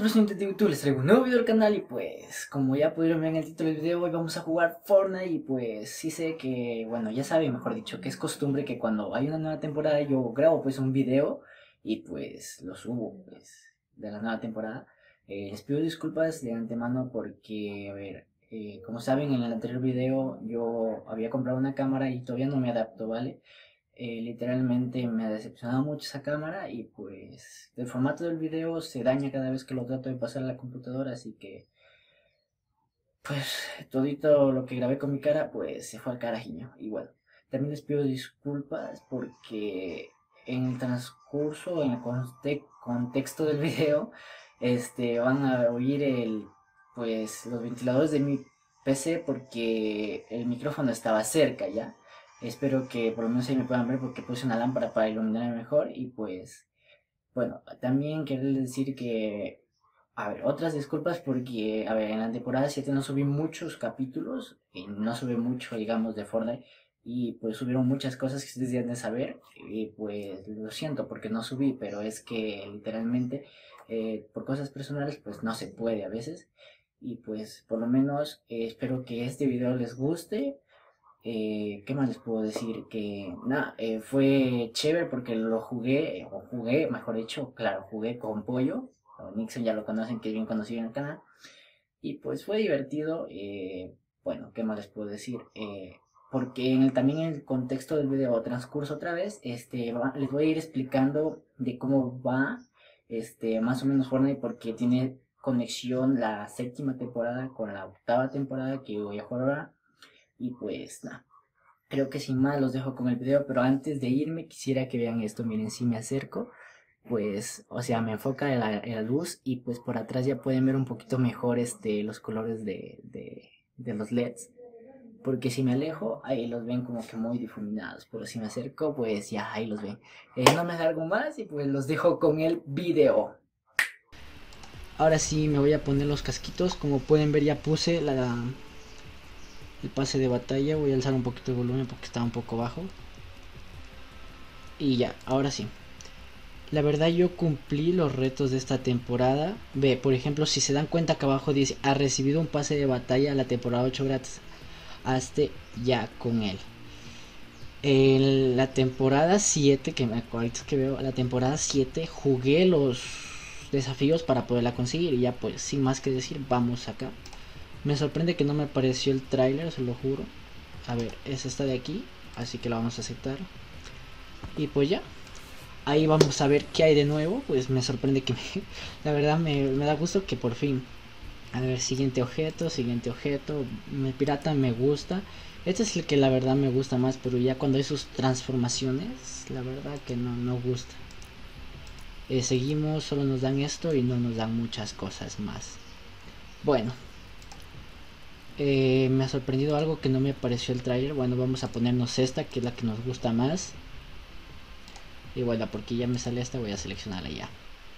Presidente de YouTube, les traigo un nuevo video al canal y pues como ya pudieron ver en el título del video, hoy vamos a jugar Fortnite y pues sí sé que, bueno, ya saben, mejor dicho, que es costumbre que cuando hay una nueva temporada yo grabo pues un video y pues lo subo pues de la nueva temporada. Les pido disculpas de antemano porque, a ver, como saben en el anterior video yo había comprado una cámara y todavía no me adapto, ¿vale? Literalmente me ha decepcionado mucho esa cámara y pues el formato del video se daña cada vez que lo trato de pasar a la computadora, así que pues todito lo que grabé con mi cara pues se fue al carajiño. Y bueno, también les pido disculpas porque en el transcurso, en el contexto del video, van a oír pues los ventiladores de mi PC porque el micrófono estaba cerca ya. Espero que por lo menos ahí me puedan ver porque puse una lámpara para iluminarme mejor y pues bueno, también quiero decir que, a ver, otras disculpas porque, a ver, en la temporada 7 no subí muchos capítulos y no subí mucho, digamos, de Fortnite y pues subieron muchas cosas que ustedes deben de saber y pues lo siento porque no subí, pero es que literalmente por cosas personales pues no se puede a veces y pues por lo menos espero que este video les guste. ¿Qué más les puedo decir? Que nada, fue chévere porque lo jugué, o jugué, mejor dicho, claro, jugué con Pollo, o Nixon ya lo conocen, que es bien conocido en el canal, y pues fue divertido. Bueno, ¿qué más les puedo decir? Porque también en el contexto del video transcurso otra vez, les voy a ir explicando de cómo va, más o menos Fortnite, porque tiene conexión la séptima temporada con la octava temporada que voy a jugar ahora. Y pues nada, creo que sin más los dejo con el video, pero antes de irme quisiera que vean esto. Miren, si me acerco, pues, o sea, me enfoca en la luz y pues por atrás ya pueden ver un poquito mejor los colores de los LEDs. Porque si me alejo, ahí los ven como que muy difuminados, pero si me acerco, pues ya ahí los ven. No me alargo más y pues los dejo con el video. Ahora sí me voy a poner los casquitos. Como pueden ver ya puse el pase de batalla. Voy a alzar un poquito el volumen porque está un poco bajo. Y ya, ahora sí. La verdad yo cumplí los retos de esta temporada. Ve, por ejemplo, si se dan cuenta acá abajo dice: ha recibido un pase de batalla a la temporada 8 gratis. Hazte ya con él. En la temporada 7, que me acuerdo que veo, la temporada 7 jugué los desafíos para poderla conseguir. Y ya pues, sin más que decir, vamos acá. Me sorprende que no me apareció el tráiler, se lo juro. A ver, es esta de aquí, así que la vamos a aceptar. Y pues ya, ahí vamos a ver qué hay de nuevo. Pues me sorprende que la verdad me da gusto que por fin. A ver, siguiente objeto. Mi pirata me gusta. Este es el que la verdad me gusta más, pero ya cuando hay sus transformaciones, la verdad que no gusta. Seguimos, solo nos dan esto y no nos dan muchas cosas más. Bueno, me ha sorprendido algo que no me apareció el trailer. Bueno, vamos a ponernos esta, que es la que nos gusta más. Y bueno, porque ya me sale esta, voy a seleccionarla ya.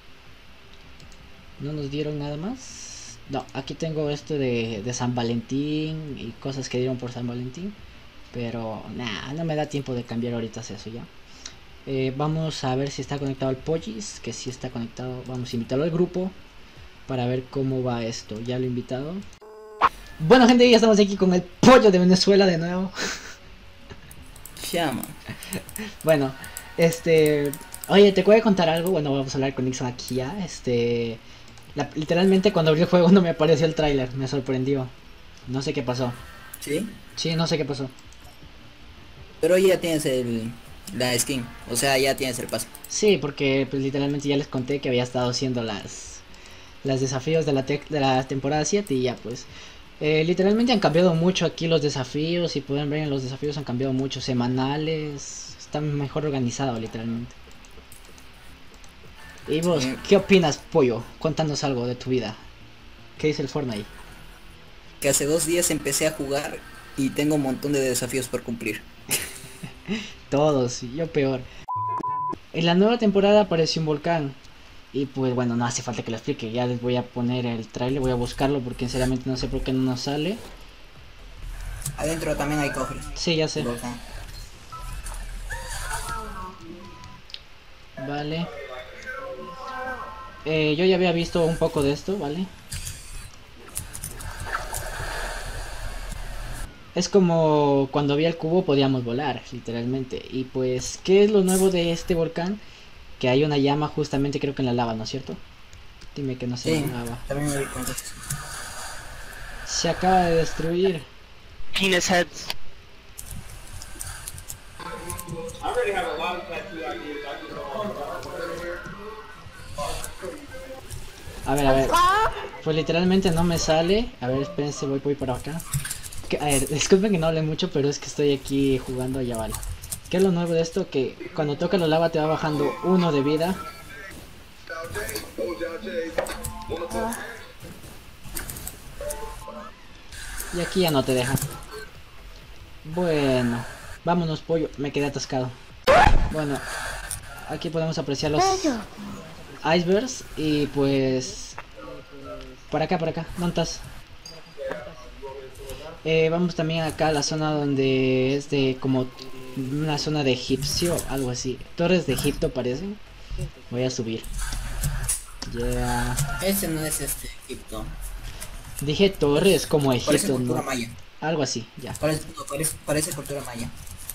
No nos dieron nada más. No, aquí tengo esto de San Valentín y cosas que dieron por San Valentín. Pero nada, no me da tiempo de cambiar ahorita eso ya. Vamos a ver si está conectado el Pollis, que sí está conectado. Vamos a invitarlo al grupo para ver cómo va esto. Ya lo he invitado. Bueno, gente, ya estamos aquí con el pollo de Venezuela de nuevo. Llama. Bueno, oye, te voy a contar algo. Bueno, vamos a hablar con Nixon aquí ya. Literalmente cuando abrí el juego no me apareció el tráiler. Me sorprendió. No sé qué pasó. ¿Sí? Sí, no sé qué pasó. Pero ya tienes la skin, o sea, ya tienes el pase. Sí, porque pues literalmente ya les conté que había estado haciendo las desafíos de la temporada 7 y ya pues. Literalmente han cambiado mucho aquí los desafíos. Si pueden ver, en los desafíos han cambiado mucho, semanales, está mejor organizado literalmente. Y vos, ¿qué opinas, pollo? Cuéntanos algo de tu vida. ¿Qué dice el Fortnite? Que hace 2 días empecé a jugar y tengo un montón de desafíos por cumplir. Todos, yo peor. En la nueva temporada apareció un volcán. Y pues bueno, no hace falta que lo explique. Ya les voy a poner el trailer, voy a buscarlo porque sinceramente no sé por qué no nos sale. Adentro también hay cofres. Sí, ya sé. Vale. yo ya había visto un poco de esto, ¿vale? Es como cuando había el cubo podíamos volar, literalmente. Y pues, ¿qué es lo nuevo de este volcán? Que hay una llama justamente creo que en la lava, ¿no es cierto? Dime que no se Sí, lava. también me di cuenta. Se acaba de destruir. Penis heads. A ver. Pues literalmente no me sale. A ver, espérense, voy por acá. A ver, disculpen que no hable mucho, pero es que estoy aquí jugando, ya vale. ¿Qué es lo nuevo de esto? Que cuando toca la lava te va bajando 1 de vida. Y aquí ya no te deja. Bueno, vámonos pollo, me quedé atascado. Bueno, aquí podemos apreciar los icebergs y pues... Por acá, ¿dónde estás? Vamos también acá a la zona donde es de como una zona de egipcio, algo así. Torres de Egipto parecen. Voy a subir. Yeah. Ese no es Egipto. Dije torres como Parece Egipto, cultura ¿no? maya. Algo así, ya. Parece cultura maya.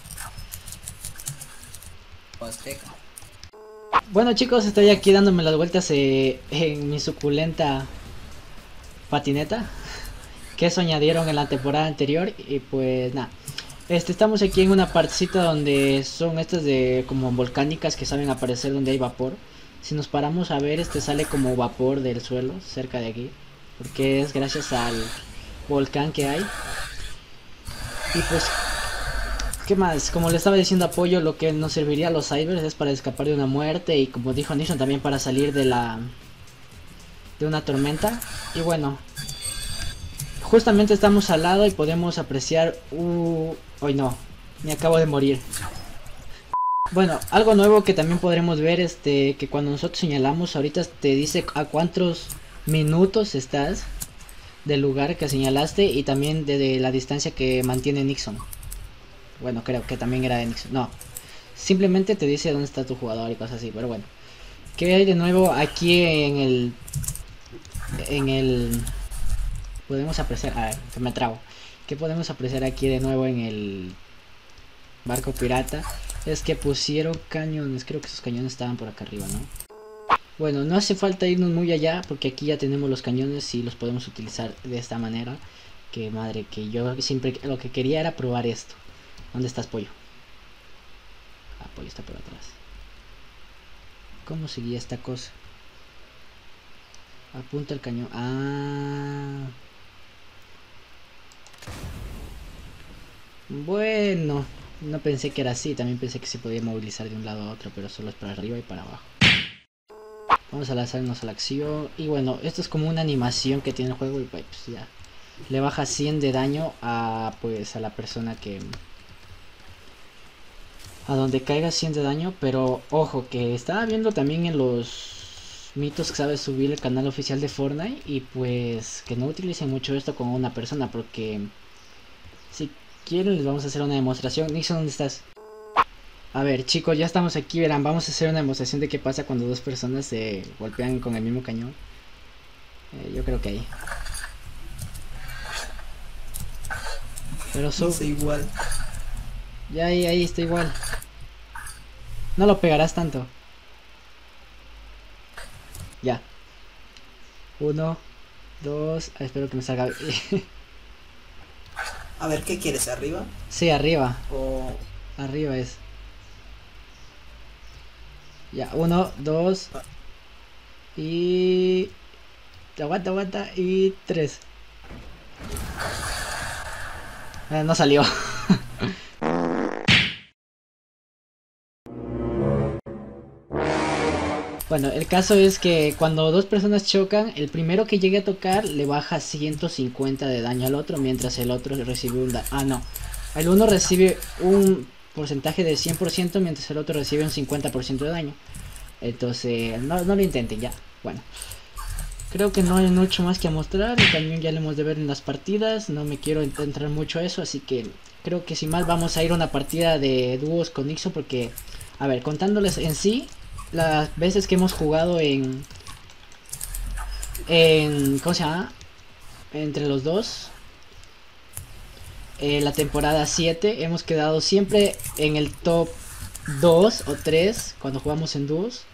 O azteca. Bueno chicos, estoy aquí dándome las vueltas en mi suculenta patineta que eso añadieron en la temporada anterior y pues nada. Estamos aquí en una partecita donde son estas de como volcánicas que saben aparecer donde hay vapor. Si nos paramos a ver, sale como vapor del suelo cerca de aquí, porque es gracias al volcán que hay. Y pues, ¿qué más? Como le estaba diciendo Apoyo, lo que nos serviría a los cybers es para escapar de una muerte y como dijo Nixon también para salir de una tormenta. Y bueno, justamente estamos al lado y podemos apreciar... Hoy no, me acabo de morir. Bueno, algo nuevo que también podremos ver que cuando nosotros señalamos ahorita te dice a cuántos minutos estás del lugar que señalaste y también de la distancia que mantiene Nixon. Bueno, creo que también era de Nixon. No, simplemente te dice dónde está tu jugador y cosas así, pero bueno. ¿Qué hay de nuevo aquí en el... Podemos apreciar... A ver, que me trago. ¿Qué podemos apreciar aquí de nuevo en el barco pirata? Es que pusieron cañones. Creo que esos cañones estaban por acá arriba, ¿no? Bueno, no hace falta irnos muy allá porque aquí ya tenemos los cañones y los podemos utilizar de esta manera. Que madre, que yo siempre lo que quería era probar esto. ¿Dónde estás, Pollo? Ah, Pollo está por atrás. ¿Cómo seguía esta cosa? Apunta el cañón. Ah. Bueno, no pensé que era así. También pensé que se podía movilizar de un lado a otro, pero solo es para arriba y para abajo. Vamos a lanzarnos a la acción. Y bueno, esto es como una animación que tiene el juego y pues ya. Le baja 100 de daño a la persona que... A donde caiga 100 de daño, pero ojo que estaba viendo también en los mitos que sabe subir el canal oficial de Fortnite y pues que no utilicen mucho esto con una persona porque si quieren les vamos a hacer una demostración. Nixon, ¿dónde estás? A ver chicos, ya estamos aquí, verán, vamos a hacer una demostración de qué pasa cuando dos personas se golpean con el mismo cañón. Yo creo que ahí. Pero Es igual. ya ahí está igual. No lo pegarás tanto. Ya. 1, 2. Espero que me salga. A ver, ¿qué quieres? ¿Arriba? Sí, arriba. O... Arriba es. Ya, 1, 2. Y... Aguanta. Y 3. No salió. Bueno, el caso es que cuando dos personas chocan, el primero que llegue a tocar le baja 150 de daño al otro, mientras el otro recibe un daño. Ah, no. El uno recibe un porcentaje de 100%, mientras el otro recibe un 50% de daño. Entonces, no lo intenten ya. Bueno. Creo que no hay mucho más que mostrar. El cañón ya lo hemos de ver en las partidas. No me quiero entrar mucho a eso, así que creo que sin más vamos a ir a una partida de dúos con Nixon porque... A ver, contándoles en sí... Las veces que hemos jugado en en... ¿Cómo se llama? Entre los dos. La temporada 7 hemos quedado siempre en el top 2 o 3 cuando jugamos en dúos.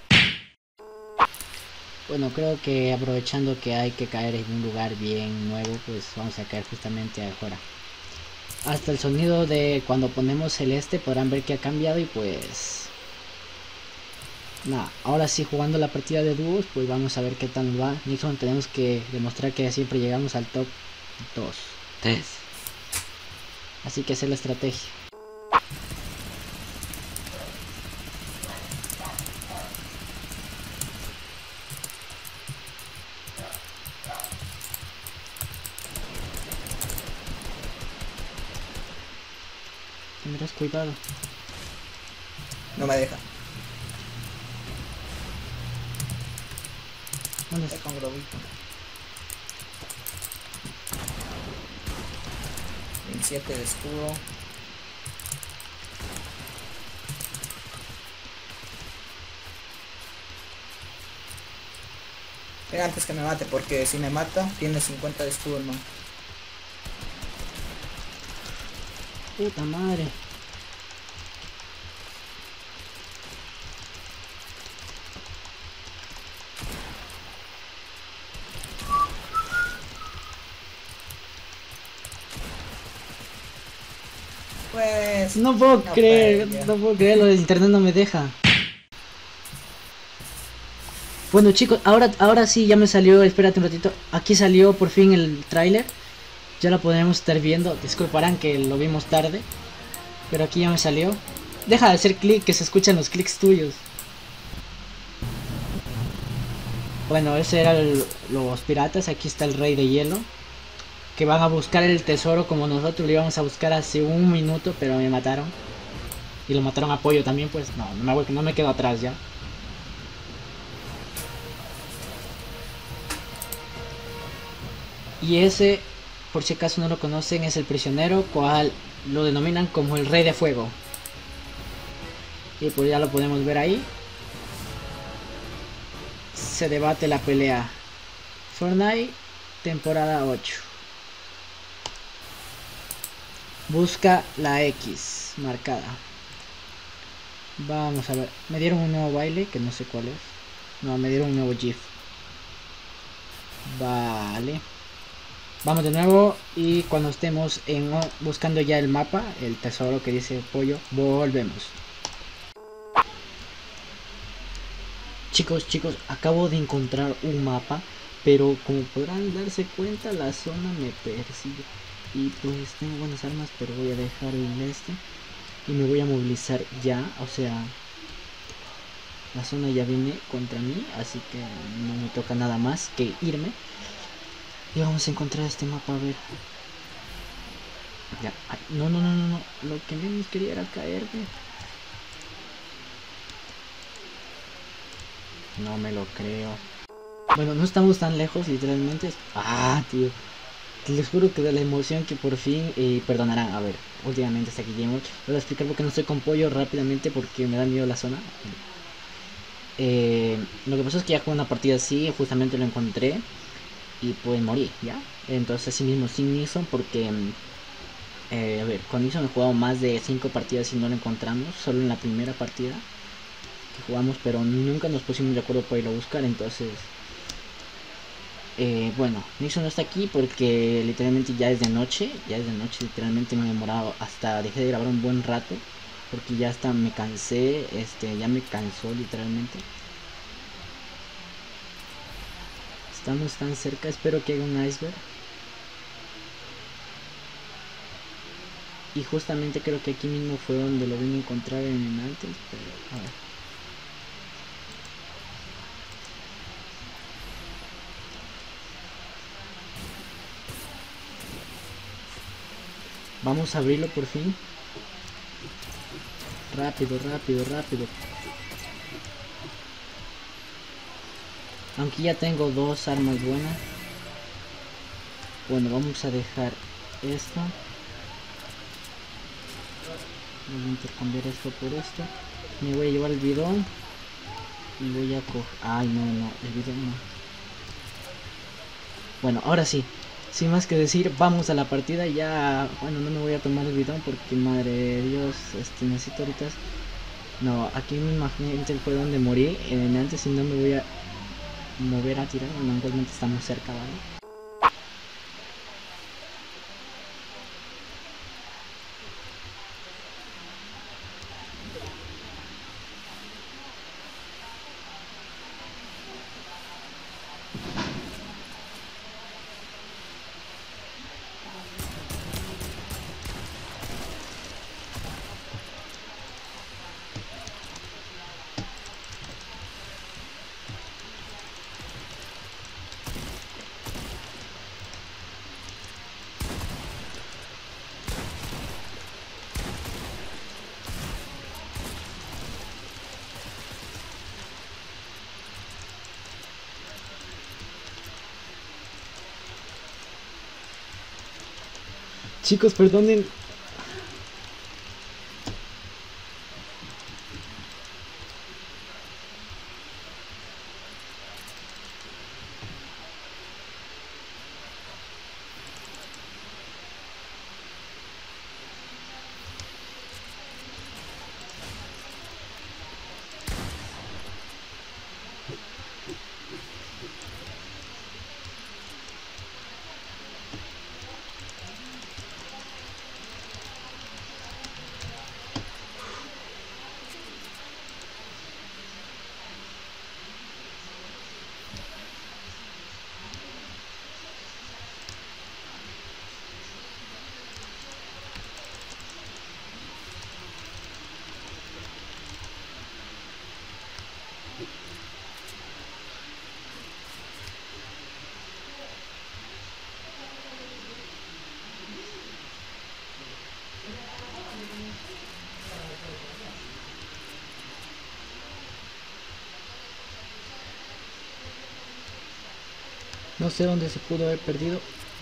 Bueno, creo que aprovechando que hay que caer en un lugar bien nuevo, pues vamos a caer justamente afuera. Hasta el sonido de cuando ponemos celeste podrán ver que ha cambiado y pues... Nada, ahora sí jugando la partida de dúos, pues vamos a ver qué tal nos va. Nixon, tenemos que demostrar que siempre llegamos al top 2, 3. Así que hacer la estrategia. Tendrás cuidado. No me deja. ¿Dónde Está está? con globito. 27 de escudo. Pero antes que me mate, porque si me mata, tiene 50 de escudo, hermano. Puta madre. Pues... No puedo creer, pues, ya. no puedo creer, lo del internet no me deja. Bueno chicos, ahora sí ya me salió, espérate un ratito. Aquí salió por fin el tráiler. Ya lo podremos estar viendo. Disculparán que lo vimos tarde, pero aquí ya me salió. Deja de hacer clic, que se escuchan los clics tuyos. Bueno, ese eran los piratas. Aquí está el rey de hielo, que van a buscar el tesoro como nosotros lo íbamos a buscar hace un minuto, pero me mataron. Y lo mataron a Pollo también, pues no me quedo atrás ya. Y ese, por si acaso no lo conocen, es el prisionero, cual lo denominan como el rey de fuego. Y pues ya lo podemos ver ahí. Se debate la pelea. Fortnite, temporada 8. Busca la X marcada. Vamos a ver. Me dieron un nuevo baile, que no sé cuál es. No, me dieron un nuevo GIF. Vale. Vamos de nuevo y cuando estemos buscando ya el mapa, el tesoro que dice Pollo, volvemos. Chicos, acabo de encontrar un mapa, pero como podrán darse cuenta, la zona me persigue. Y pues tengo buenas armas, pero voy a dejar el este y me voy a movilizar ya, o sea, la zona ya viene contra mí, así que no me toca nada más que irme. Y vamos a encontrar este mapa, a ver. Ya, ay, no. Lo que menos quería era caerme. No me lo creo. Bueno, no estamos tan lejos, literalmente. Ah, tío. Les juro que de la emoción que por fin, perdonarán, a ver, últimamente está aquí Gamer. Voy a explicar por qué no estoy con Pollo rápidamente, porque me da miedo la zona. Lo que pasó es que ya jugué una partida así, justamente lo encontré. Y pues morí, ¿ya? Entonces así mismo sin Nixon, porque a ver, con Nixon he jugado más de 5 partidas y no lo encontramos, solo en la primera partida que jugamos, pero nunca nos pusimos de acuerdo para ir a buscar. Entonces bueno, Nixon no está aquí porque literalmente ya es de noche, literalmente me he demorado, hasta dejé de grabar un buen rato, porque ya hasta me cansé, ya me cansó literalmente. Estamos tan cerca, espero que haya un iceberg. Y justamente creo que aquí mismo fue donde lo vine a encontrar en antes, pero a ver. Vamos a abrirlo por fin. Rápido. Aunque ya tengo 2 armas buenas. Bueno, vamos a dejar esto. Voy a intercambiar esto por esto. Me voy a llevar el bidón. Y voy a coger... Ay, no, el bidón no. Bueno, ahora sí, sin más que decir, vamos a la partida. Ya, bueno, no me voy a tomar el bidón porque madre de Dios, necesito ahorita. No, aquí mismamente fue donde morí. Antes si no me voy a mover a tirar. Bueno, igualmente estamos cerca, ¿vale? Chicos, perdonen. No sé dónde se pudo haber perdido.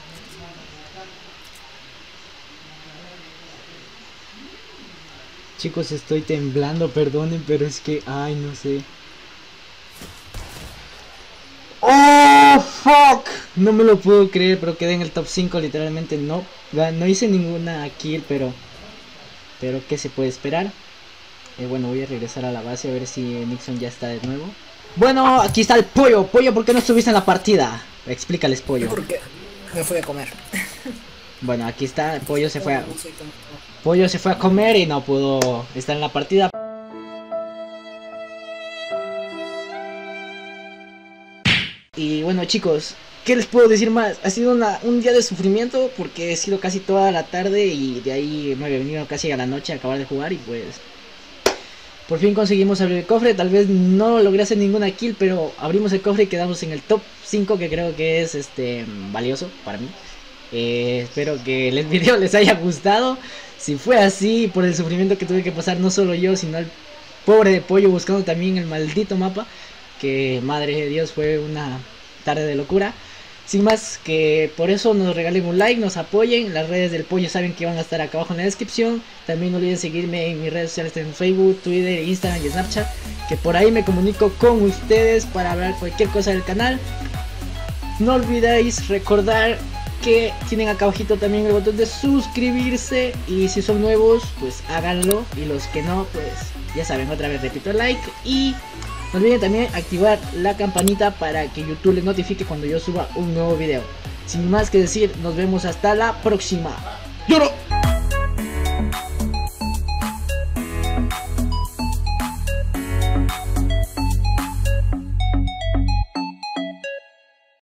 Chicos, estoy temblando, perdonen, pero es que, ay, no sé. ¡Oh, fuck! No me lo puedo creer, pero quedé en el top 5 literalmente. No hice ninguna kill, pero ¿qué se puede esperar? Bueno, voy a regresar a la base a ver si Nixon ya está de nuevo. Bueno, aquí está el pollo. Pollo, ¿por qué no estuviste en la partida? Explícales, pollo. Porque me fui a comer. Bueno, aquí está, el pollo se fue a... Pollo se fue a comer y no pudo estar en la partida. Y bueno, chicos, ¿qué les puedo decir más? Ha sido un día de sufrimiento porque he sido casi toda la tarde y de ahí me había venido casi a la noche a acabar de jugar y pues... Por fin conseguimos abrir el cofre, tal vez no logré hacer ninguna kill, pero abrimos el cofre y quedamos en el top 5 que creo que es valioso para mí. Espero que el video les haya gustado. Si fue así, por el sufrimiento que tuve que pasar no solo yo, sino el pobre de pollo buscando también el maldito mapa, que madre de Dios fue una tarde de locura. Sin más, que por eso nos regalen un like, nos apoyen. Las redes del pollo saben que van a estar acá abajo en la descripción. También no olviden seguirme en mis redes sociales en Facebook, Twitter, Instagram y Snapchat, que por ahí me comunico con ustedes para hablar cualquier cosa del canal. No olvidéis recordar que tienen acá abajito también el botón de suscribirse, y si son nuevos pues háganlo, y los que no pues ya saben, otra vez repito, like, y no olviden también activar la campanita para que YouTube les notifique cuando yo suba un nuevo video. Sin más que decir, nos vemos hasta la próxima. ¡Lloro!